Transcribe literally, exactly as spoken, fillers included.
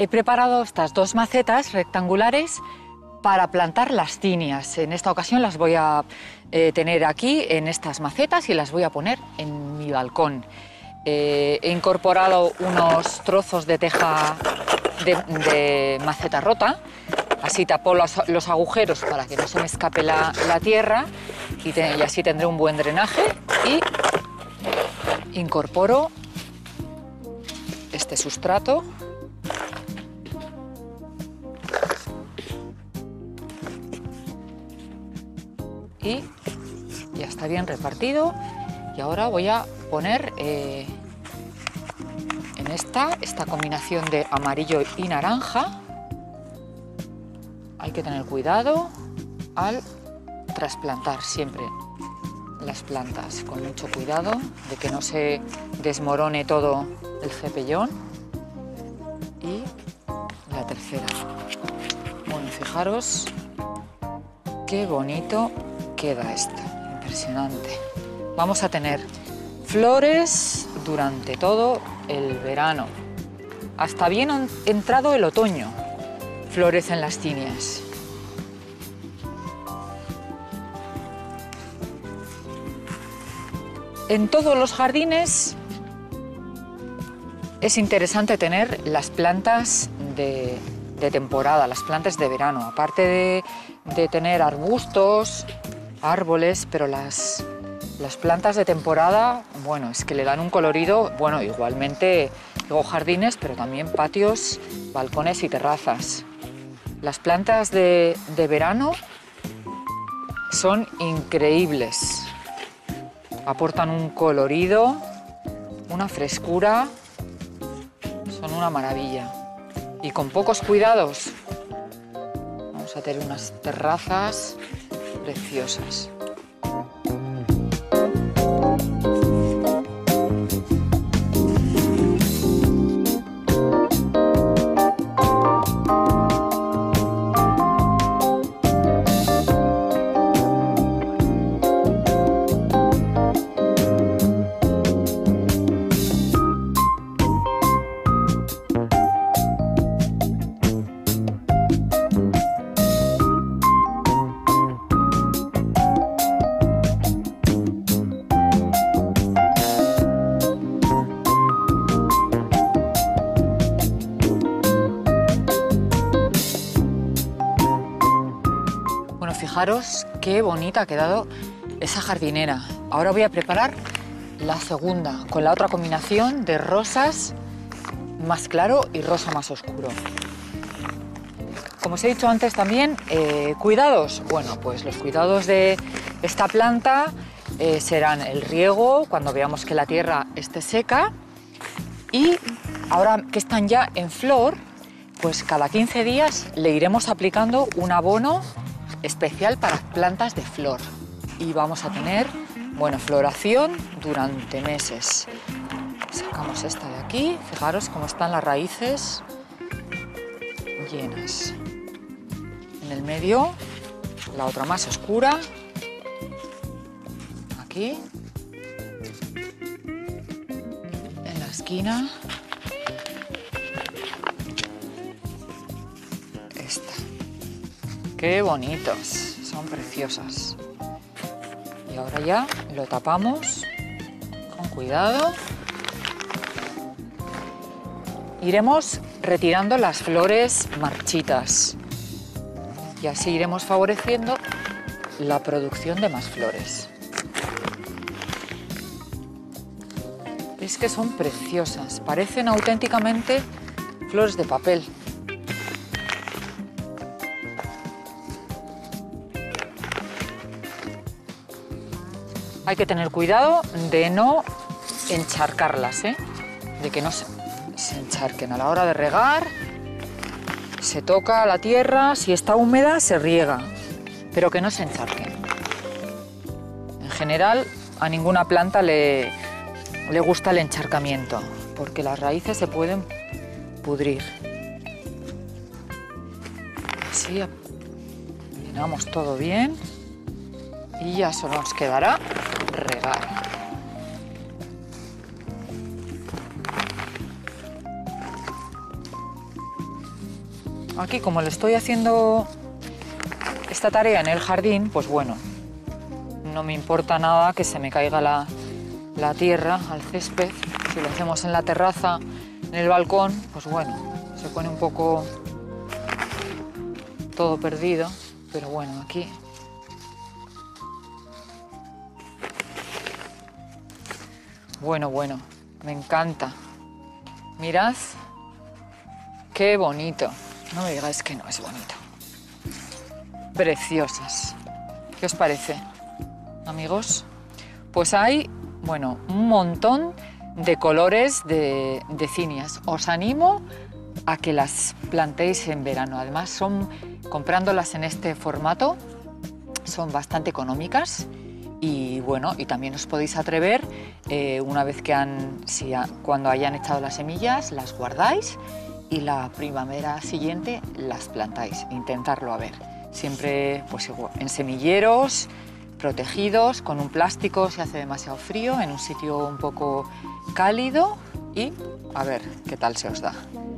he preparado estas dos macetas rectangulares para plantar las zinnias. En esta ocasión las voy a eh, tener aquí en estas macetas y las voy a poner en mi balcón. Eh, he incorporado unos trozos de teja de, de maceta rota, así tapo los, los agujeros para que no se me escape la, la tierra y, te, y así tendré un buen drenaje, y incorporo este sustrato y ya está bien repartido. Y ahora voy a poner eh, en esta, esta combinación de amarillo y naranja. Hay que tener cuidado al trasplantar siempre las plantas, con mucho cuidado de que no se desmorone todo el cepellón. Y la tercera. Bueno, fijaros qué bonito queda esto, impresionante. Vamos a tener flores durante todo el verano, hasta bien entrado el otoño, florecen las zinnias. En todos los jardines es interesante tener las plantas de, de temporada, las plantas de verano, aparte de, de tener arbustos, árboles, pero las... Las plantas de temporada, bueno, es que le dan un colorido, bueno, igualmente luego jardines, pero también patios, balcones y terrazas. Las plantas de, de verano son increíbles. Aportan un colorido, una frescura, son una maravilla. Y con pocos cuidados vamos a tener unas terrazas preciosas. Fijaros qué bonita ha quedado esa jardinera. Ahora voy a preparar la segunda, con la otra combinación de rosas más claro y rosa más oscuro. Como os he dicho antes también, eh, cuidados. Bueno, pues los cuidados de esta planta eh, serán el riego cuando veamos que la tierra esté seca, y ahora que están ya en flor, pues cada quince días le iremos aplicando un abono especial para plantas de flor, y vamos a tener, bueno, floración durante meses. Sacamos esta de aquí, fijaros cómo están las raíces llenas. En el medio, la otra más oscura, aquí, en la esquina, esta. ¡Qué bonitos! Son preciosas. Y ahora ya lo tapamos con cuidado. Iremos retirando las flores marchitas y así iremos favoreciendo la producción de más flores. Es que son preciosas, parecen auténticamente flores de papel. Hay que tener cuidado de no encharcarlas, ¿eh? De que no se, se encharquen. A la hora de regar, se toca la tierra, si está húmeda se riega, pero que no se encharquen. En general, a ninguna planta le, le gusta el encharcamiento, porque las raíces se pueden pudrir. Así llenamos todo bien y ya solo nos quedará regar. aquí como le estoy haciendo esta tarea en el jardín, pues bueno, no me importa nada que se me caiga la, la tierra al césped. Si lo hacemos en la terraza, en el balcón, pues bueno, se pone un poco todo perdido, pero bueno, aquí bueno, bueno, me encanta. Mirad qué bonito. No me digáis que no es bonito. Preciosas. ¿Qué os parece, amigos? Pues hay, bueno, un montón de colores de, de cinias. Os animo a que las plantéis en verano. Además, son, comprándolas en este formato, son bastante económicas. Y bueno, y también os podéis atrever, eh, una vez que han, si ha, cuando hayan echado las semillas, las guardáis y la primavera siguiente las plantáis. Intentarlo a ver. Siempre pues igual, en semilleros, protegidos, con un plástico si hace demasiado frío, en un sitio un poco cálido y a ver qué tal se os da.